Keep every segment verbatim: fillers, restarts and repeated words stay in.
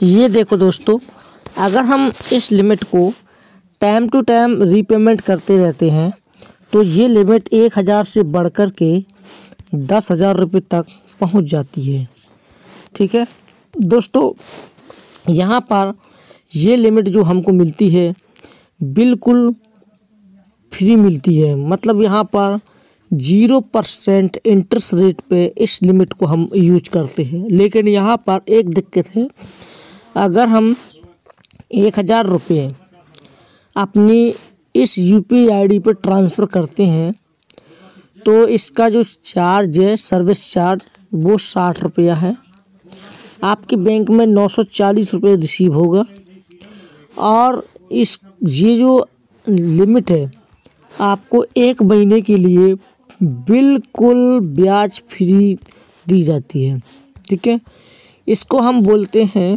ये देखो दोस्तों, अगर हम इस लिमिट को टाइम टू टाइम रीपेमेंट करते रहते हैं तो ये लिमिट एक हज़ार से बढ़कर के दस हज़ार रुपये तक पहुंच जाती है। ठीक है दोस्तों, यहाँ पर ये लिमिट जो हमको मिलती है बिल्कुल फ्री मिलती है। मतलब यहाँ पर जीरो परसेंट इंटरेस्ट रेट पे इस लिमिट को हम यूज करते हैं। लेकिन यहाँ पर एक दिक्कत है, अगर हम एक हज़ार रुपये अपनी इस यूपीआई आईडी पर ट्रांसफ़र करते हैं तो इसका जो चार्ज है, सर्विस चार्ज, वो साठ रुपया है। आपके बैंक में नौ सौ चालीस रुपये रिसीव होगा और इस ये जो लिमिट है आपको एक महीने के लिए बिल्कुल ब्याज फ्री दी जाती है। ठीक है, इसको हम बोलते हैं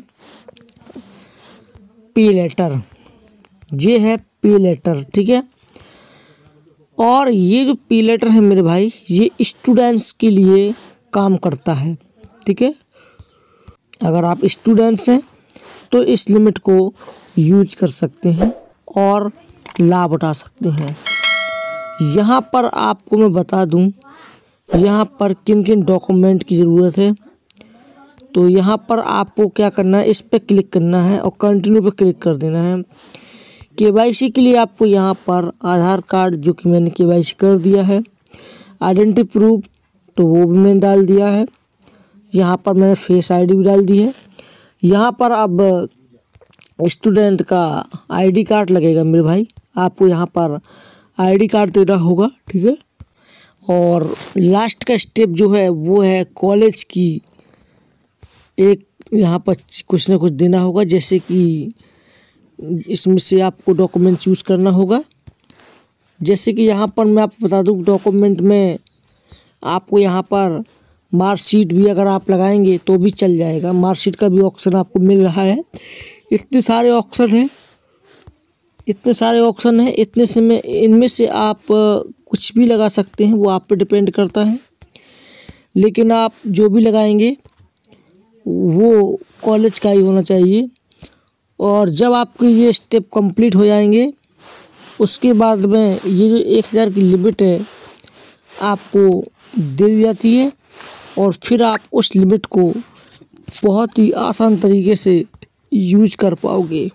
पे लेटर। ये है पे लेटर। ठीक है, और ये जो पे लेटर है मेरे भाई, ये स्टूडेंट्स के लिए काम करता है। ठीक है, अगर आप स्टूडेंट्स हैं तो इस लिमिट को यूज कर सकते हैं और लाभ उठा सकते हैं। यहाँ पर आपको मैं बता दूं, यहाँ पर किन किन डॉक्यूमेंट की ज़रूरत है। तो यहाँ पर आपको क्या करना है, इस पर क्लिक करना है और कंटिन्यू पे क्लिक कर देना है। केवाईसी के लिए आपको यहाँ पर आधार कार्ड, जो कि मैंने केवाईसी कर दिया है, आइडेंटिटी प्रूफ तो वो भी मैंने डाल दिया है। यहाँ पर मैंने फेस आईडी भी डाल दी है। यहाँ पर अब स्टूडेंट का आईडी कार्ड लगेगा मेरे भाई, आपको यहाँ पर आईडी कार्ड देना होगा। ठीक है, और लास्ट का स्टेप जो है वो है कॉलेज की एक यहाँ पर कुछ ना कुछ देना होगा, जैसे कि इसमें से आपको डॉक्यूमेंट चूज़ करना होगा। जैसे कि यहाँ पर मैं आपको बता दूँ, डॉक्यूमेंट में आपको यहाँ पर मार्कशीट भी अगर आप लगाएंगे तो भी चल जाएगा। मार्कशीट का भी ऑप्शन आपको मिल रहा है। इतने सारे ऑप्शन हैं, इतने सारे ऑप्शन हैं, इतने से में इनमें से आप कुछ भी लगा सकते हैं, वो आप पे डिपेंड करता है। लेकिन आप जो भी लगाएंगे वो कॉलेज का ही होना चाहिए। और जब आपके ये स्टेप कंप्लीट हो जाएंगे उसके बाद में ये जो एक हज़ार की लिमिट है आपको दे दी जाती है और फिर आप उस लिमिट को बहुत ही आसान तरीके से यूज कर पाओगे।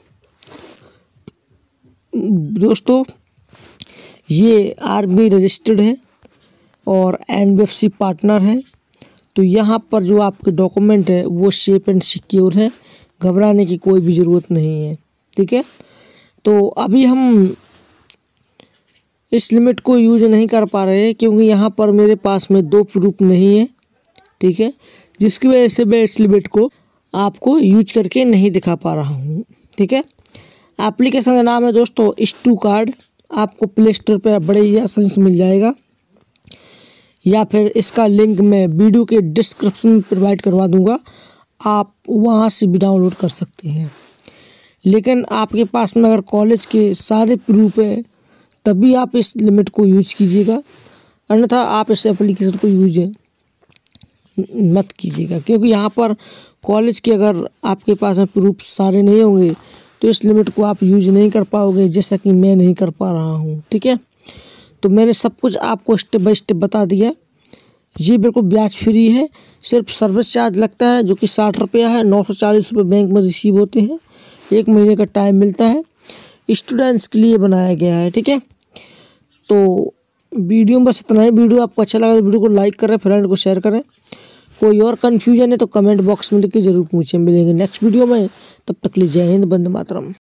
दोस्तों, ये आरबीआई रजिस्टर्ड है और एनबीएफसी पार्टनर है। तो यहाँ पर जो आपके डॉक्यूमेंट है वो सेफ एंड सिक्योर है, घबराने की कोई भी ज़रूरत नहीं है। ठीक है, तो अभी हम इस लिमिट को यूज नहीं कर पा रहे हैं क्योंकि यहाँ पर मेरे पास में दो प्रूफ नहीं है। ठीक है, जिसकी वजह से मैं इस लिमिट को आपको यूज करके नहीं दिखा पा रहा हूँ। ठीक है, एप्लीकेशन का नाम है दोस्तों स्टू कार्ड। आपको प्ले स्टोर पर बड़े ही आसानी से मिल जाएगा, या फिर इसका लिंक मैं वीडियो के डिस्क्रिप्शन में प्रोवाइड करवा दूंगा, आप वहां से भी डाउनलोड कर सकते हैं। लेकिन आपके पास में अगर कॉलेज के सारे प्रूफ है तभी आप इस लिमिट को यूज कीजिएगा, अन्यथा आप इस एप्लीकेशन को यूज मत कीजिएगा। क्योंकि यहाँ पर कॉलेज के अगर आपके पास में प्रूफ सारे नहीं होंगे तो इस लिमिट को आप यूज नहीं कर पाओगे, जैसा कि मैं नहीं कर पा रहा हूँ। ठीक है, तो मैंने सब कुछ आपको स्टेप बाय स्टेप बता दिया। ये बिल्कुल ब्याज फ्री है, सिर्फ सर्विस चार्ज लगता है जो कि साठ रुपया है। नौ सौ चालीस रुपये बैंक में रिसीव होते हैं, एक महीने का टाइम मिलता है, स्टूडेंट्स के लिए बनाया गया है। ठीक है, तो वीडियो में बस इतना ही। वीडियो आपको अच्छा लगा तो वीडियो को लाइक करें, फ्रेंड को शेयर करें। कोई और कन्फ्यूजन है तो कमेंट बॉक्स में लिख के जरूर पूछें। मिलेंगे नेक्स्ट वीडियो में, तब तक के लिए जय हिंद, वंदे मातरम।